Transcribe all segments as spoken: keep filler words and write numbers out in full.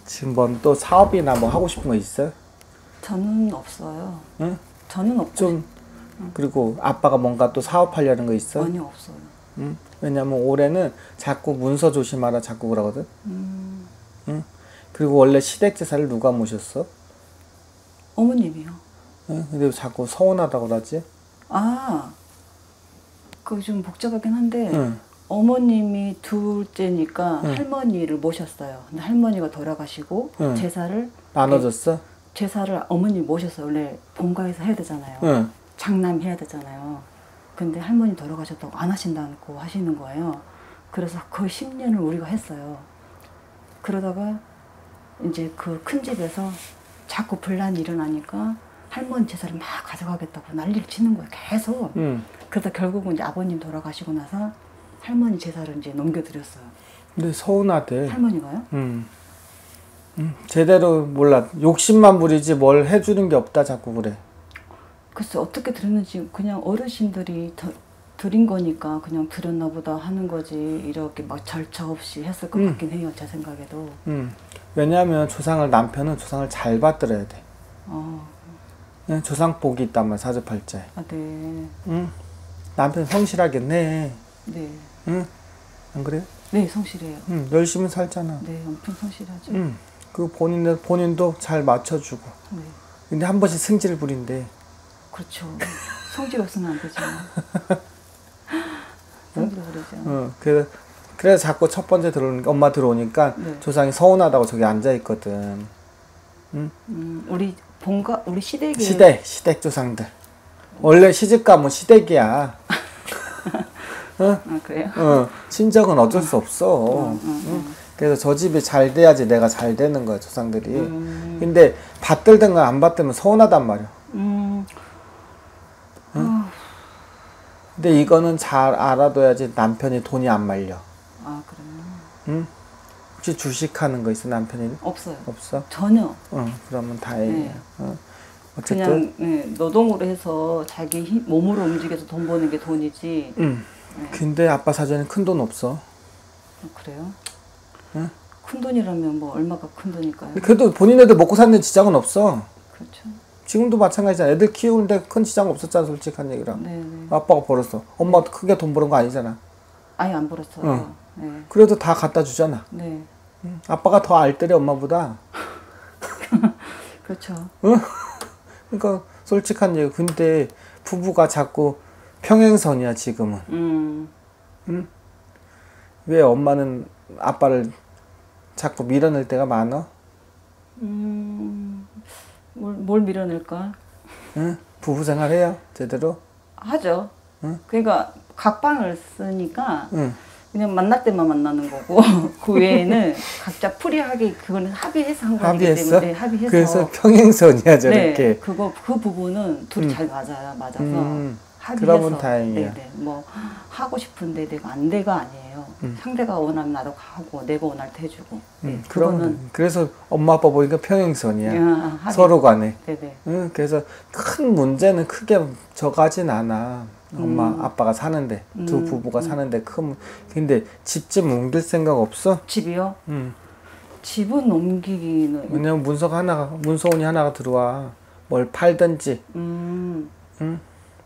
지금 뭔 또 사업이나 뭐 하고 싶은 거 있어요? 저는 없어요. 응? 저는 없고 좀 그리고 아빠가 뭔가 또 사업하려는 거 있어? 전혀 없어요. 응? 왜냐면 올해는 자꾸 문서 조심하라 자꾸 그러거든. 음, 응? 그리고 원래 시댁 제사를 누가 모셨어? 어머님이요. 응? 근데 왜 자꾸 서운하다고 그러지? 아, 그거 좀 복잡하긴 한데 응. 어머님이 둘째니까 응. 할머니를 모셨어요. 근데 할머니가 돌아가시고 응. 제사를 나눠줬어? 제사를 어머니 모셨어요. 원래 본가에서 해야 되잖아요. 응. 장남 해야 되잖아요. 근데 할머니 돌아가셨다고 안 하신다고 하시는 거예요. 그래서 거의 십 년을 우리가 했어요. 그러다가 이제 그 큰 집에서 자꾸 분란이 일어나니까 할머니 제사를 막 가져가겠다고 난리를 치는 거예요. 계속. 응. 그러다 결국은 이제 아버님 돌아가시고 나서 할머니 제사를 이제 넘겨드렸어요. 근데 서운하대. 할머니가요? 응. 응. 제대로 몰라. 욕심만 부리지 뭘 해주는 게 없다 자꾸 그래. 글쎄 어떻게 드렸는지 그냥 어르신들이 더, 드린 거니까 그냥 드렸나 보다 하는 거지 이렇게 막 절차 없이 했을 것 음. 같긴 해요. 제 생각에도. 응. 왜냐하면 조상을 남편은 조상을 잘 받들어야 돼. 어, 응? 조상 복이 있단 말이야 사주팔자에. 아, 네. 응. 남편 성실하겠네. 네. 응? 안 그래? 네, 성실해요. 응. 열심히 살잖아. 네, 엄청 성실하죠. 응. 그 본인도 본인도 잘 맞춰주고. 네. 근데 한 번씩 승질을 부린대. 그렇죠. 성질 없으면 안 되죠. 성질 부리죠. 응. 그래서 그래서 자꾸 첫 번째 들어오니까 엄마 들어오니까 네. 조상이 서운하다고 저기 앉아 있거든. 응? 음, 우리 본가 우리 시댁에 시댁 시댁 조상들. 원래 시집 가면 시댁이야. 응? 아, 그래요? 어, 친정은 어쩔 수 없어. 음, 음, 응? 음. 그래서 저 집이 잘 돼야지 내가 잘 되는 거야, 조상들이. 음. 근데 받들든 건 안 받들면 서운하단 말이야. 음. 근데 이거는 잘 알아둬야지 남편이 돈이 안 말려. 아, 그래요? 응? 혹시 주식하는 거 있어, 남편이? 없어요. 없어? 전혀. 응, 그러면 다행이야. 네. 어. 어쨌든. 그냥 예, 노동으로 해서 자기 힘, 몸으로 움직여서 돈 버는 게 돈이지. 응. 네. 근데 아빠 사전에 큰 돈 없어. 아, 그래요? 응? 큰 돈이라면 뭐 얼마가 큰 돈일까요? 그래도 본인애들 먹고 사는 지장은 없어. 그렇죠. 지금도 마찬가지잖아. 애들 키우는데 큰 지장 없었잖아, 솔직한 얘기라. 네네. 아빠가 벌었어. 엄마가 크게 돈 버는 거 아니잖아. 아예 안 벌었어요. 응. 네. 그래도 다 갖다 주잖아. 네. 응. 아빠가 더 알뜰해, 엄마보다. 그렇죠. 응? 그러니까 솔직한 얘기. 근데 부부가 자꾸 평행선이야, 지금은. 음. 응? 왜 엄마는 아빠를 자꾸 밀어낼 때가 많아? 음. 뭘, 뭘 밀어낼까? 응? 부부 생활해요? 제대로? 하죠. 응? 그러니까 각방을 쓰니까 응. 그냥 만날 때만 만나는 거고 그 외에는 각자 프리하게 그거는 합의해서 한 거기 합의했어? 때문에 합의해서 그래서 평행선이야, 저렇게. 네, 그거 그 부분은 둘이 음. 잘 맞아요. 맞아서 음. 합의해서 그러면 다행이야. 네네 뭐 하고 싶은데 내가 안 돼가 아니에요. 음. 상대가 원하면 나도 하고 내가 원할 때 해주고. 네, 음, 그거는 그러면 그래서 엄마 아빠 보니까 평행선이야. 야, 합의. 서로 간에. 네네. 응, 그래서 큰 문제는 크게 저가진 않아. 엄마 음. 아빠가 사는데 두 음, 부부가 음. 사는데 큰 문- 근데 집집 옮길 생각 없어? 집이요? 응. 집은 옮기기는 왜냐면 문서가 하나가 문서원이 하나가 들어와. 뭘 팔든지. 음. 응?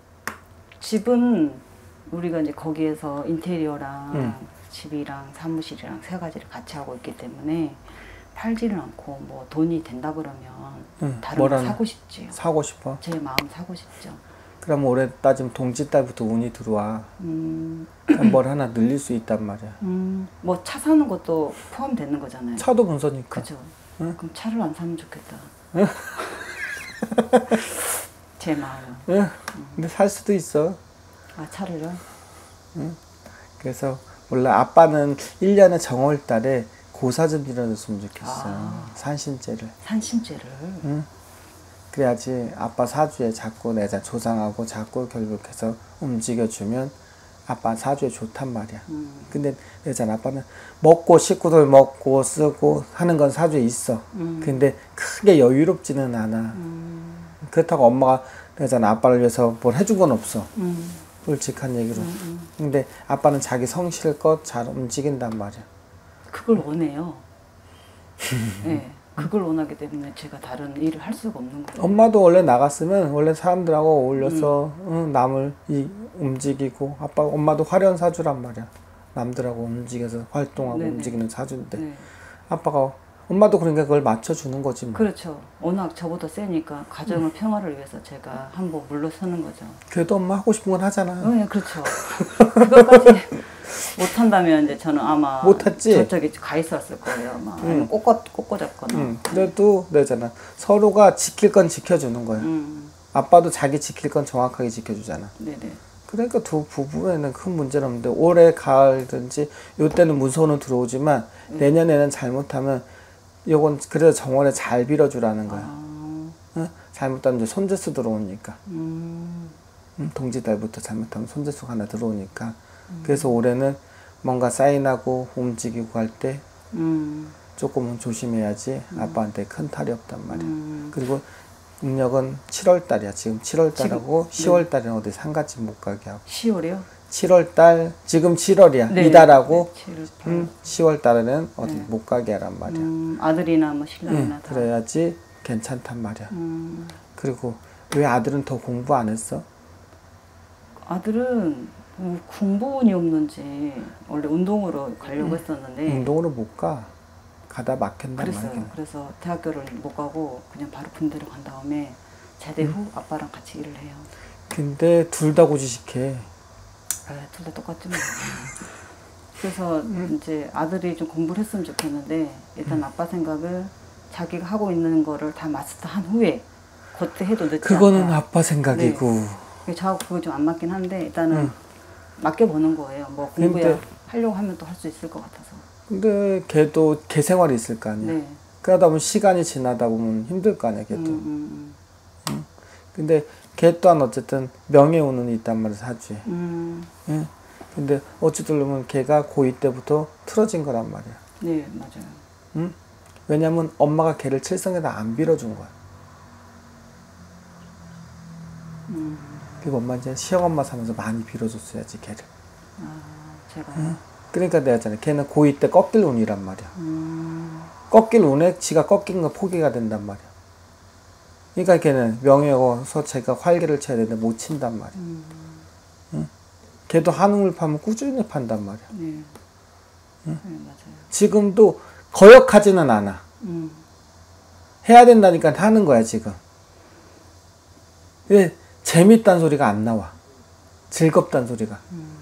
집은 우리가 이제 거기에서 인테리어랑 음. 집이랑 사무실이랑 세 가지를 같이 하고 있기 때문에 팔지는 않고 뭐 돈이 된다 그러면 응. 다른 거 뭐라는- 사고 싶지요. 사고 싶어. 제 마음 사고 싶죠. 그럼 올해 따지면 동지 딸부터 운이 들어와. 음, 그럼 뭘 하나 늘릴 수 있단 말이야. 음, 뭐 차 사는 것도 포함되는 거잖아요. 차도 문서니까. 그죠? 응? 그럼 차를 안 사면 좋겠다. 제 마음은. 응. 근데 살 수도 있어. 아, 차를요? 그래서 몰라 아빠는 일 년에 정월달에 고사 좀 일어났으면 좋겠어. 아. 산신제를. 산신제를. 응? 그래야지 아빠 사주에 자꾸 내자 조상하고 자꾸 결국해서 움직여주면 아빠 사주에 좋단 말이야. 음. 근데 내잖아 아빠는 먹고 식구들 먹고 쓰고 하는 건 사주에 있어. 음. 근데 크게 여유롭지는 않아. 음. 그렇다고 엄마가 내잖아 아빠를 위해서 뭘 해준 건 없어. 음. 솔직한 얘기로. 음, 음. 근데 아빠는 자기 성실껏 잘 움직인단 말이야. 그걸 원해요. 네, 그걸 원하기 때문에 제가 다른 일을 할 수가 없는 거예요. 엄마도 원래 나갔으면 원래 사람들하고 어울려서 음. 응, 남을 이, 움직이고 아빠 엄마도 화려한 사주란 말이야. 남들하고 움직여서 활동하고 네네. 움직이는 사주인데 네. 아빠가 엄마도 그러니까 그걸 맞춰주는 거지 뭐. 그렇죠. 워낙 저보다 세니까 가정의 음. 평화를 위해서 제가 한번 물러서는 거죠. 그래도 엄마 하고 싶은 건 하잖아. 네, 그렇죠. 그것까지 못한다면 이제 저는 아마 못했지? 저쪽에 가 있었을 거예요. 막 응. 꽂고, 꽂고 잡거나. 응. 그래도 내잖아. 서로가 지킬 건 지켜주는 거야. 응. 아빠도 자기 지킬 건 정확하게 지켜주잖아. 네네. 그러니까 두 부부에는 큰 문제는 없는데 올해 가을든지 요때는 무서워는 들어오지만 네. 내년에는 잘못하면 요건 그래도 정원에 잘 빌어주라는 거야. 아. 응? 잘못하면 이제 손재수 들어오니까. 음. 응? 동지달부터 잘못하면 손재수가 하나 들어오니까. 음. 그래서 올해는 뭔가 사인하고 움직이고 할 때 음. 조금은 조심해야지 음. 아빠한테 큰 탈이 없단 말이야. 음. 그리고 음력은 칠월 달이야. 지금 칠월 달하고 지금, 시월 달에는 네. 어디 상가집 못 가게 하고. 시월이요? 칠월 달, 지금 칠월이야. 네. 이달하고 네. 음, 시월 달에는 어디 네. 못 가게 하란 말이야. 음, 아들이나 뭐 신랑이나 응, 다. 그래야지 괜찮단 말이야. 음. 그리고 왜 아들은 더 공부 안 했어? 아들은 뭐 공부운이 없는지 원래 운동으로 가려고 응. 했었는데 운동으로 못 가. 가다 막힌단 그랬어요. 말이야. 그래서 대학교를 못 가고 그냥 바로 군대를 간 다음에 제대 후 응. 아빠랑 같이 일을 해요. 근데 둘 다 고지식해. 둘 다 똑같지 뭐. 그래서 응. 이제 아들이 좀 공부를 했으면 좋겠는데 일단 응. 아빠 생각을 자기가 하고 있는 거를 다 마스터한 후에 그때 해도 늦지 않다. 그거는 아빠 생각이고. 네. 저하고 그거 좀 안 맞긴 한데 일단은 응. 맡겨보는 거예요. 뭐 공부야 근데, 하려고 하면 또 할 수 있을 것 같아서. 근데 걔도 걔 생활이 있을 거 아니야. 네. 그러다 보면 시간이 지나다 보면 힘들 거 아니야, 걔도. 음, 음, 음. 응? 근데 걔 또한 어쨌든 명예운은 있단 말이야, 사주에. 음. 응? 근데 어찌들 보면 걔가 고이 때부터 틀어진 거란 말이야. 네, 맞아요. 응? 왜냐면 엄마가 걔를 칠성에다 안 빌어준 거야. 음. 그리고 엄마 이제 시험엄마 사면서 많이 빌어줬어야지, 걔를. 아, 제가요? 응? 그러니까 내가 했잖아. 걔는 고이 때 꺾일 운이란 말이야. 음. 꺾일 운에 지가 꺾인 거 포기가 된단 말이야. 그러니까 걔는 명예여서 제가 활기를 쳐야 되는데 못 친단 말이야. 음. 응? 걔도 한움을 파면 꾸준히 판단 말이야. 네. 응? 네, 맞아요. 지금도 거역하지는 않아. 음. 해야 된다니까 하는 거야, 지금. 왜 재밌단 소리가 안 나와. 즐겁단 소리가. 음.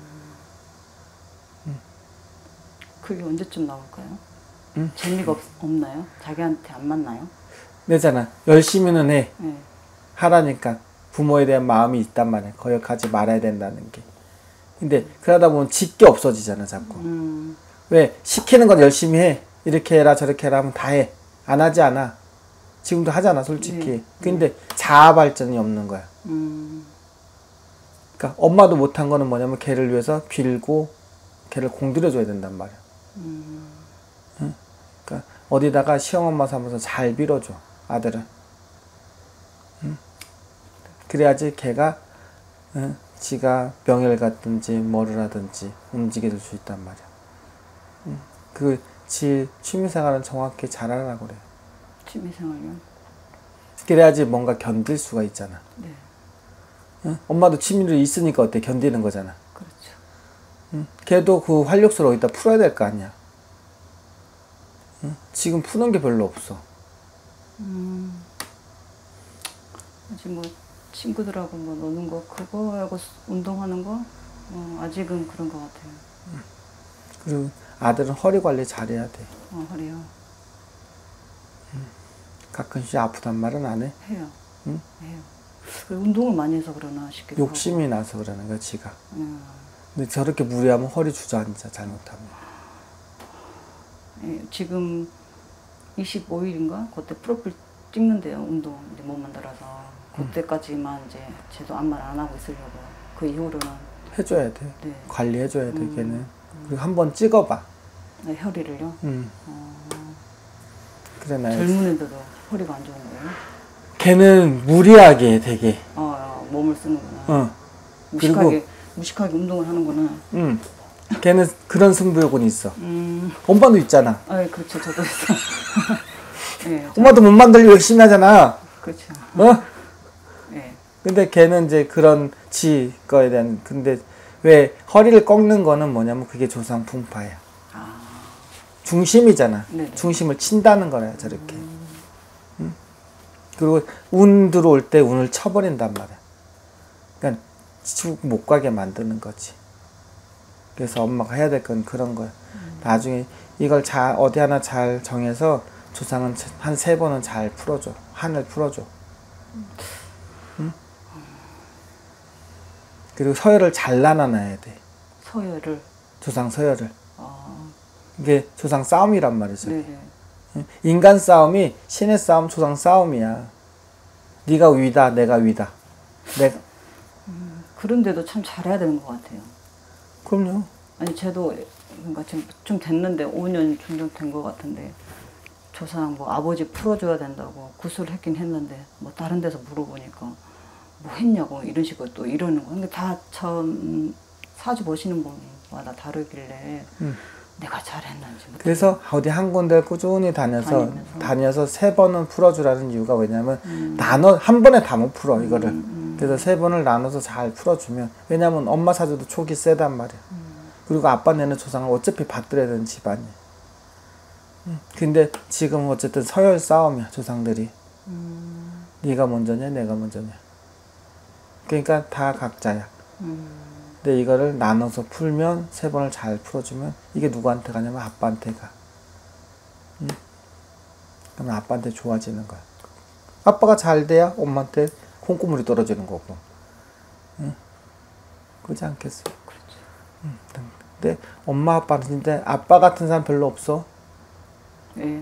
그게 언제쯤 나올까요? 응? 재미가 없, 없나요? 자기한테 안 맞나요? 내잖아. 열심히는 해. 네. 하라니까. 부모에 대한 마음이 있단 말이야. 거역하지 말아야 된다는 게. 근데 음. 그러다 보면 질 게 없어지잖아, 자꾸. 음. 왜? 시키는 건 열심히 해. 이렇게 해라, 저렇게 해라 하면 다 해. 안 하지 않아. 지금도 하잖아, 솔직히. 네. 근데 네. 자아 발전이 없는 거야. 음. 그러니까 엄마도 못한 거는 뭐냐면 걔를 위해서 빌고 걔를 공들여줘야 된단 말이야. 음. 응? 그러니까 어디다가 시험엄마 삼아서 잘 빌어줘, 아들은. 응? 그래야지 걔가 응? 지가 명예를 갖든지 뭐를 하든지 움직여줄 수 있단 말이야. 응? 그 지 취미생활은 정확히 잘하라고 그래. 취미생활이요? 그래야지 뭔가 견딜 수가 있잖아. 네. 응? 엄마도 취미를 있으니까 어때? 견디는 거잖아. 그렇죠. 응? 걔도 그 활력소를 어디다 풀어야 될 거 아니야. 응? 지금 푸는 게 별로 없어. 음. 아직 뭐 친구들하고 뭐 노는 거 그거하고 운동하는 거 어, 아직은 그런 것 같아요. 응. 그리고 아들은 허리 관리 잘해야 돼. 어, 허리요? 응. 가끔씩 아프단 말은 안 해? 해요. 응? 해요. 운동을 많이 해서 그러나 싶기도 욕심이 하고. 나서 그러는 거야, 지가. 음. 근데 저렇게 무리하면 허리 주저앉아, 잘못하면. 예, 지금 이십오 일인가? 그때 프로필 찍는데요, 운동 이제 몸 만들어서. 그때까지만 이제 쟤도 아무 말 안 하고 있으려고. 그 이후로는. 해줘야 돼. 네. 관리해줘야 돼, 음. 걔는. 음. 그리고 한번 찍어봐. 네, 허리를요? 음. 어. 그래, 나 젊은 애들도 허리가 안 좋은 거예요? 걔는 무리하게 되게. 어, 어 몸을 쓰는구나. 어. 무식하게, 무식하게 운동을 하는구나. 음. 걔는 그런 승부욕은 있어. 음. 엄마도 있잖아. 아, 그렇죠. 저도 있어. 네, 엄마도 못 만들려고 열심히 하잖아. 그렇죠. 어? 네. 근데 걔는 이제 그런 지 거에 대한, 근데 왜 허리를 꺾는 거는 뭐냐면 그게 조상 풍파야. 아. 중심이잖아. 네네. 중심을 친다는 거야, 저렇게. 음. 응? 그리고 운 들어올 때 운을 쳐버린단 말이야. 그러니까 쭉 못 가게 만드는 거지. 그래서 엄마가 해야 될 건 그런 거야. 음. 나중에 이걸 잘, 어디 하나 잘 정해서 조상은 한 세 번은 잘 풀어줘. 한을 풀어줘. 음. 응? 그리고 서열을 잘 나눠놔야 돼. 서열을? 조상 서열을. 아. 이게 조상 싸움이란 말이죠. 네네. 인간 싸움이 신의 싸움, 조상 싸움이야. 네가 위다, 내가 위다. 내가. 음, 그런데도 참 잘해야 되는 것 같아요. 그럼요. 아니 저도 그러니까 지금 좀 됐는데 오 년 정도 된 것 같은데 조상 뭐 아버지 풀어줘야 된다고 구슬을 했긴 했는데 뭐 다른 데서 물어보니까 뭐 했냐고 이런 식으로 또 이러는 거. 그러니까 다 처음 사주 보시는 분마다 다르길래 음. 내가 잘했는지. 그래서 어디 한 군데 꾸준히 다녀서 다니면서. 다녀서 세 번은 풀어주라는 이유가 왜냐면 음. 나눠 한 번에 다 못 풀어 이거를. 음, 음. 그래서 세 번을 나눠서 잘 풀어주면 왜냐면 엄마 사주도 촉이 세단 말이야. 음. 그리고 아빠 내는 조상을 어차피 받들어야 되는 집안이야. 음. 근데 지금 어쨌든 서열 싸움이야 조상들이. 음. 네가 먼저냐 내가 먼저냐. 그러니까 다 각자야. 음. 근데 이거를 나눠서 풀면 세 번을 잘 풀어주면 이게 누구한테 가냐면 아빠한테 가. 응? 그러면 아빠한테 좋아지는 거야. 아빠가 잘 돼야 엄마한테 콩고물이 떨어지는 거고. 응? 그러지 않겠어? 그렇죠. 응. 근데 엄마 아빠는 진짜 아빠 같은 사람 별로 없어. 네.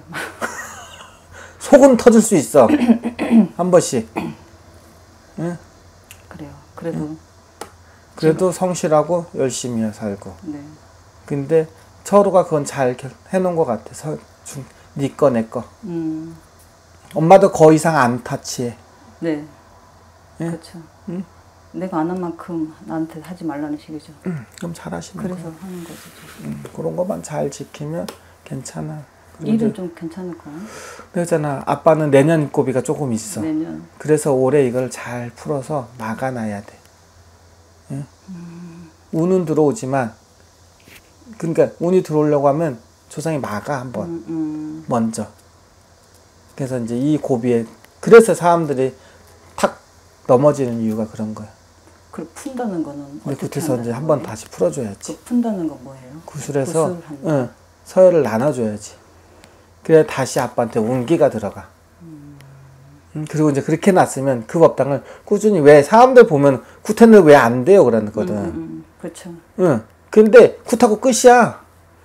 속은 터질 수 있어. 한 번씩. 응? 그래요. 그래도. 응? 그래도 성실하고 열심히 살고. 네. 근데 서로가 그건 잘 해놓은 것 같아. 서, 중, 네 거, 내 거. 음. 엄마도 거 이상 안 타치해. 네. 예? 그렇죠. 응? 내가 안 한 만큼 나한테 하지 말라는 식이죠. 응, 그럼 잘하시는 거야. 그래서 하는 거죠. 응, 그런 것만 잘 지키면 괜찮아. 일은 좀 괜찮을까요? 그러잖아. 아빠는 내년 고비가 조금 있어. 내년. 그래서 올해 이걸 잘 풀어서 막아놔야 돼. 응? 음. 운은 들어오지만 그러니까 운이 들어오려고 하면 조상이 막아 한번 음, 음. 먼저. 그래서 이제 이 고비에 그래서 사람들이 탁 넘어지는 이유가 그런 거야. 그 푼다는 거는 어떻게 그래서 이제 한번 다시 풀어줘야지. 그 푼다는 건 뭐예요? 구슬해서 응, 서열을 나눠줘야지. 그래야 다시 아빠한테 운기가 들어가. 음. 음, 그리고 이제 그렇게 놨으면 그 법당을 꾸준히 왜 사람들 보면 구태는 왜 안 돼요 그러거든. 음, 음, 음. 그렇죠. 응. 근데 굿하고 끝이야.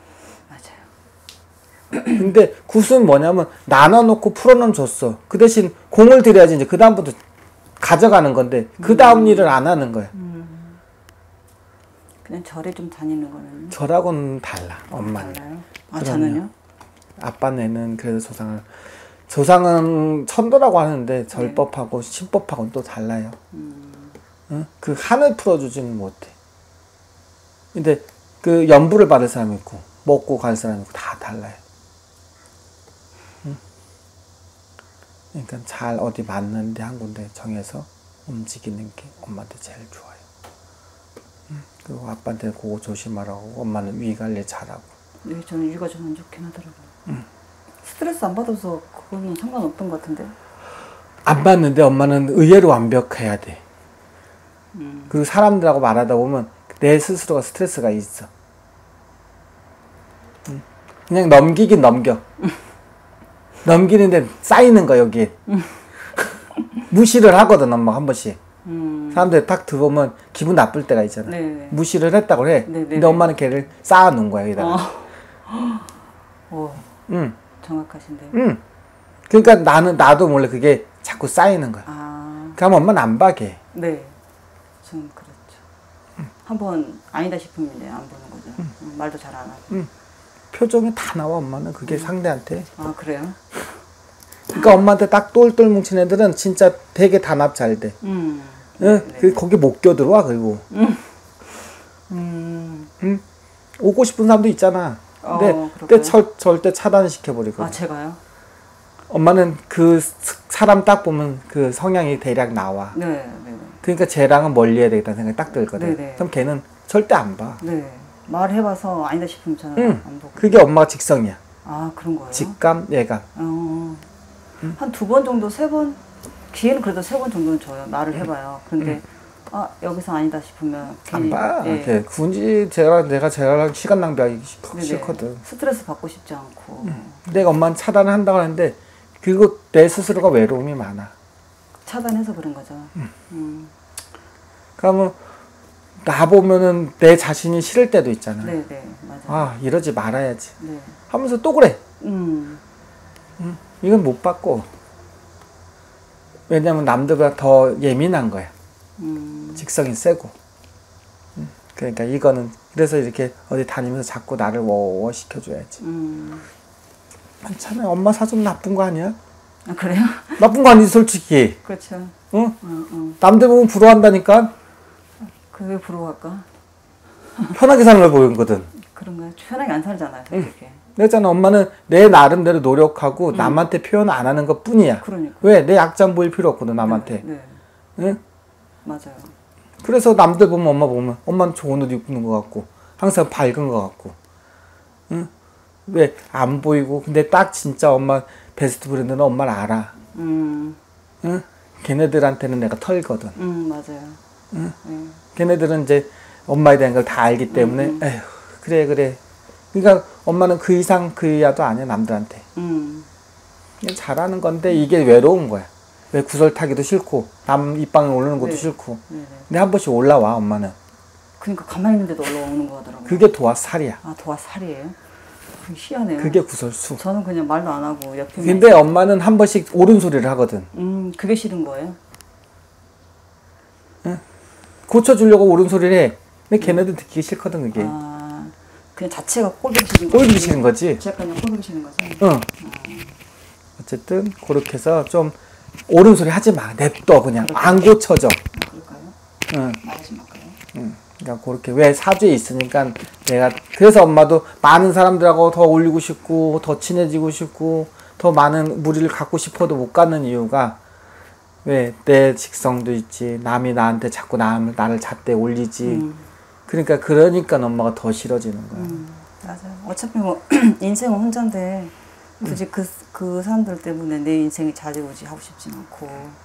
맞아요. 근데 굿은 뭐냐면 나눠놓고 풀어는 줬어. 그 대신 공을 들여야지 이제 그 다음부터 가져가는 건데 그 다음 음. 일을 안 하는 거야. 음. 그냥 절에 좀 다니는 거는. 절하고는 달라. 엄마는. 달라요? 아 저는요? 아빠네는 그래도 조상을 조상은 천도라고 하는데 절법하고 네. 신법하고는 또 달라요. 음. 응? 그 한을 풀어주지는 못해. 근데 그 연부를 받을 사람이 있고 먹고 갈 사람이 있고 다 달라요. 응? 그러니까 잘 어디 맞는데 한 군데 정해서 움직이는 게 엄마한테 제일 좋아요. 응? 그리고 아빠한테 그거 조심하라고 엄마는 위 관리 잘하고. 네, 저는 위가 좀 안 좋긴 하더라고요. 응. 스트레스 안 받아서 그거는 상관없던 것 같은데. 안 받는데 엄마는 의외로 완벽해야 돼. 음. 그리고 사람들하고 말하다 보면 내 스스로가 스트레스가 있어. 응. 그냥 넘기긴 넘겨. 넘기는데 쌓이는 거 여기에. 무시를 하거든 엄마가 한 번씩. 음. 사람들이 딱 들어오면 기분 나쁠 때가 있잖아. 네네. 무시를 했다고 해. 네네네. 근데 엄마는 걔를 쌓아놓은 거야 여기다가. 어. 오, 응. 정확하신데요. 응. 그러니까 나는 나도 몰래 그게 자꾸 쌓이는 거야. 아. 그러면 엄마는 안 봐게. 네. 좀 그렇죠. 응. 한번 아니다 싶으면 이제 안 보는 거죠. 응. 응, 말도 잘 안 하고. 응. 표정이 다 나와 엄마는 그게 응. 상대한테. 아 그래요? 그러니까 엄마한테 딱 똘똘 뭉친 애들은 진짜 되게 단합 잘 돼. 음. 응? 그 거기 못 껴들어와 그리고. 음. 음. 응? 오고 싶은 사람도 있잖아. 근데 어, 그때 절, 절대 차단시켜버리거든. 아, 제가요? 엄마는 그 사람 딱 보면 그 성향이 대략 나와. 네, 네, 네. 그러니까 쟤랑은 멀리 해야 되겠다는 생각이 딱 들거든. 네네. 그럼 걔는 절대 안 봐. 네. 말해봐서 아니다 싶으면 저는 응. 안 보고. 그게 엄마가 직성이야. 아, 그런 거예요? 직감, 예감. 어. 응? 한 두 번 정도, 세 번, 기회는 그래도 세 번 정도는 줘요. 말을 해봐요. 근데, 응. 아, 여기서 아니다 싶으면 안 괜히. 봐. 예. 걔 굳이 제가, 내가 제가 시간 낭비하기 네네. 싫거든. 스트레스 받고 싶지 않고. 응. 내가 엄마는 차단을 한다고 하는데, 그거 내 스스로가 외로움이 많아. 차단해서 그런 거죠. 응. 음. 그러면, 나 보면은 내 자신이 싫을 때도 있잖아. 네네, 맞아요. 아, 이러지 말아야지. 네. 하면서 또 그래. 음. 응. 이건 못 받고. 왜냐면 남들보다 더 예민한 거야. 음. 직성이 세고. 응. 그러니까 이거는, 그래서 이렇게 어디 다니면서 자꾸 나를 워워 시켜줘야지. 음. 괜찮아. 엄마 사정 나쁜 거 아니야? 아, 그래요? 나쁜 거 아니지, 솔직히. 그렇죠. 응? 응, 응. 남들 보면 부러워한다니까? 그게 부러워할까? 편하게 사는 걸 보이거든. 그런가요? 편하게 안 살잖아요, 솔직히. 그랬잖아. 엄마는 내 나름대로 노력하고 음. 남한테 표현 안 하는 것 뿐이야. 그러니까. 왜? 내 약점 보일 필요 없거든, 남한테. 네, 네. 응? 맞아요. 그래서 남들 보면 엄마 보면 엄마는 좋은 옷 입는 것 같고 항상 밝은 것 같고. 응? 왜? 안 보이고. 근데 딱 진짜 엄마 베스트 프렌드는 엄마를 알아. 음. 응? 걔네들한테는 내가 털거든. 음, 맞아요. 응? 네. 걔네들은 이제 엄마에 대한 걸 다 알기 때문에 음, 음. 에휴, 그래 그래. 그러니까 엄마는 그 이상 그 이하도 아니야, 남들한테. 음. 잘하는 건데 이게 외로운 거야. 왜 구설 타기도 싫고 남 입방에 오르는 것도 네. 싫고. 네네. 근데 한 번씩 올라와, 엄마는. 그러니까 가만히 있는데도 올라오는 거 하더라고요. 그게 도화살이야. 아, 도화 살이에요? 희한해요. 그게 구설수. 저는 그냥 말도 안 하고 옆에. 근데 엄마는 한 번씩 옳은 소리를 하거든. 음, 그게 싫은 거예요? 응? 고쳐주려고 옳은 소리를 해. 근데 걔네들 듣기 싫거든, 그게. 아, 그냥 자체가 꼴보기 싫은 거지. 꼴보기 싫은 거지. 제가 그냥 꼴보기 싫은 거지. 응. 음. 어쨌든 그렇게 해서 좀 옳은 소리 하지 마. 냅둬 그냥. 안 고쳐져. 아, 그럴까요? 응. 말하지 말까요? 응. 그러니까 그렇게 왜 사주에 있으니까 내가 그래서 엄마도 많은 사람들하고 더 어울리고 싶고 더 친해지고 싶고 더 많은 무리를 갖고 싶어도 못 갖는 이유가 왜 내 직성도 있지. 남이 나한테 자꾸 남, 나를 잣대 올리지. 음. 그러니까 그러니까 엄마가 더 싫어지는 거야. 음, 맞아요. 어차피 뭐 인생은 혼자인데 굳이 그, 그 사람들 때문에 내 인생이 좌지우지 하고 싶진 않고.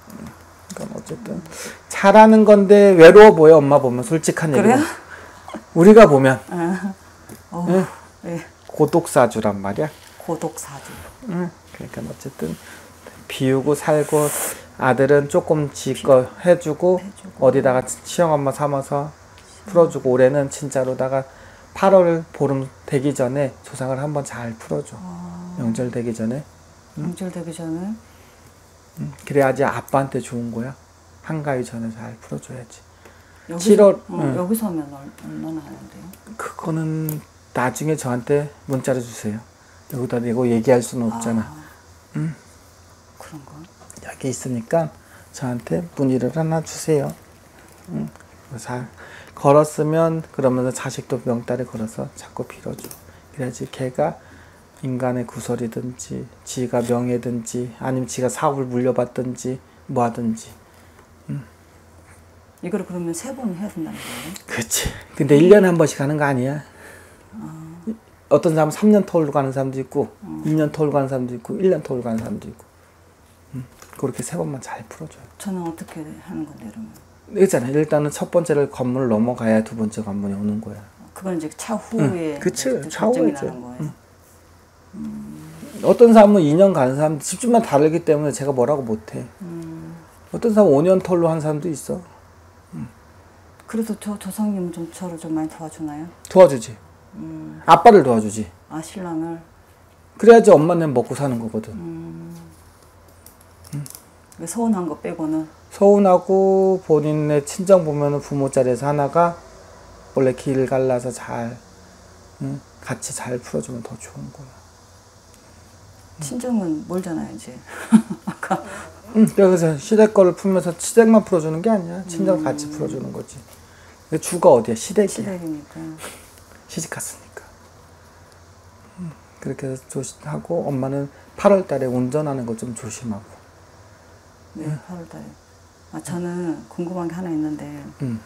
그러니까 어쨌든 잘하는 건데 외로워 보여, 엄마 보면. 솔직한 얘기로. 그래요? 우리가 보면 아, 어, 응? 네. 고독사주란 말이야. 고독사주. 응. 그러니까 어쨌든 비우고 살고 아들은 조금 지거 해주고, 해주고 어디다가 시험엄마 삼아서 풀어주고 올해는 진짜로다가 팔월 보름 되기 전에 조상을 한번 잘 풀어줘. 아... 명절 되기 전에. 응? 명절 되기 전에? 응. 그래야지 아빠한테 좋은 거야. 한가위 전에 잘 풀어줘야지. 여기서, 칠월 어, 응. 여기서 하면 얼마나 하는데요? 그거는 나중에 저한테 문자를 주세요. 여기다 내고 얘기할 수는 없잖아. 아, 응. 그런가? 여기 있으니까 저한테 문의를 하나 주세요. 응. 잘 걸었으면 그러면서 자식도 명달에 걸어서 자꾸 빌어줘. 그래야지 걔가 인간의 구설이든지 지가 명예든지 아니면 지가 사업을 물려받든지 뭐 하든지. 응. 이거를 그러면 세 번 해야 된다는 거예요? 그렇지. 근데 일 년에 한 번씩 하는 거 아니야. 아. 어떤 사람은 삼 년 터울로 가는 사람도 있고 음. 이 년 터울로 가는 사람도 있고 일 년 터울로 가는 사람도 있고. 응. 그렇게 세 번만 잘 풀어줘요. 저는 어떻게 하는 건데 그러면? 있잖아. 일단은 첫 번째를 건물을 넘어가야 두 번째 관문이 오는 거야. 그건 이제 차후에 응, 그치. 결정이 차후에죠. 나는 거예요. 응. 음. 어떤 사람은 이 년 가는 사람 집주만 다르기 때문에 제가 뭐라고 못해. 음. 어떤 사람은 오 년 털로 한 사람도 있어. 응. 그래도 저 조상님은 좀 저를 좀 많이 도와주나요? 도와주지. 음. 아빠를 도와주지. 아, 신랑을? 그래야지 엄마는 먹고 사는 거거든. 음. 응. 서운한 거 빼고는? 서운하고 본인의 친정 보면은 부모 자리에서 하나가 원래 길 갈라서 잘 응? 같이 잘 풀어주면 더 좋은 거야. 친정은 멀잖아요, 이제. 아까. 응, 그래서 시댁 거를 풀면서 시댁만 풀어주는 게 아니야. 친정 같이 음. 풀어주는 거지. 주가 어디야? 시댁이야. 시댁이니까. 시집 갔으니까. 그렇게 해서 조심하고 엄마는 팔월 달에 운전하는 거 좀 조심하고. 네, 응. 팔월 달에. 아, 저는 궁금한 게 하나 있는데 응.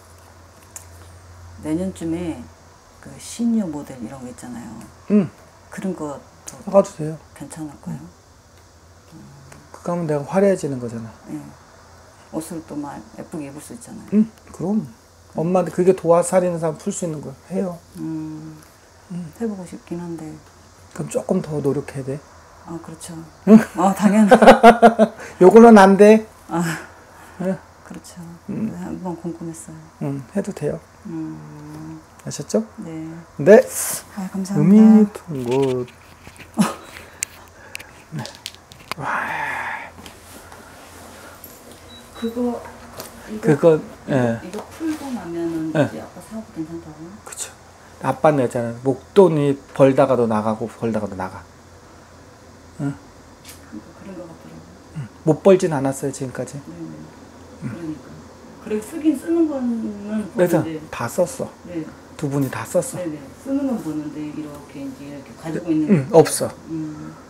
내년쯤에 그 시니어 모델 이런 거 있잖아요. 응. 그런 거 사가도 돼요. 괜찮을까요? 응. 음. 그거 하면 내가 화려해지는 거잖아. 네. 옷을 또 막 예쁘게 입을 수 있잖아요. 응, 그럼. 엄마한테 그게 도와살이는 사람 풀 수 있는 거 해요. 음, 음. 해보고 싶긴 한데. 그럼 조금 더 노력해야 돼. 아, 그렇죠. 응? 어, 당연히. 요거는 안 돼. 아, 응? 그렇죠. 음. 네, 한번 궁금했어요. 응, 해도 돼요. 음. 아셨죠? 네. 네. 아, 감사합니다. 음이 통고. 네. 와. 그거, 이거, 그거, 이거, 예. 이거 풀고 나면은 예. 이제 아빠 사업 괜찮다고요? 그쵸. 아빠는 있잖아. 목돈이 벌다가도 나가고 벌다가도 나가. 응? 그런 거 같더라고요. 응. 못 벌진 않았어요, 지금까지. 네네. 그러니까. 그리고 쓰긴 쓰는 거는 그래서 보는데. 다 썼어. 네. 두 분이 다 썼어. 네네. 쓰는 건 보는데 이렇게 이제 이렇게 가지고 있는 응, 없어. 음.